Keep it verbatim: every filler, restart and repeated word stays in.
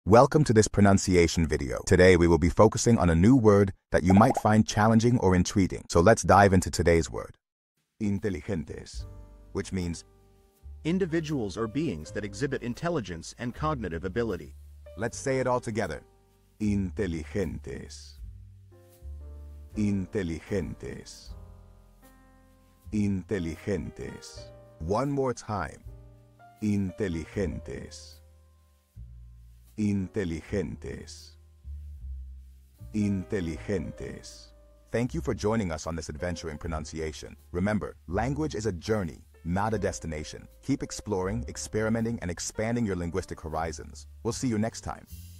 Welcome to this pronunciation video. Today we will be focusing on a new word that you might find challenging or intriguing. So let's dive into today's word. Inteligentes, which means individuals or beings that exhibit intelligence and cognitive ability. Let's say it all together. Inteligentes. Inteligentes. Inteligentes. One more time. Inteligentes. Inteligentes. Inteligentes. Thank you for joining us on this adventure in pronunciation. Remember, language is a journey, not a destination. Keep exploring, experimenting, and expanding your linguistic horizons. We'll see you next time.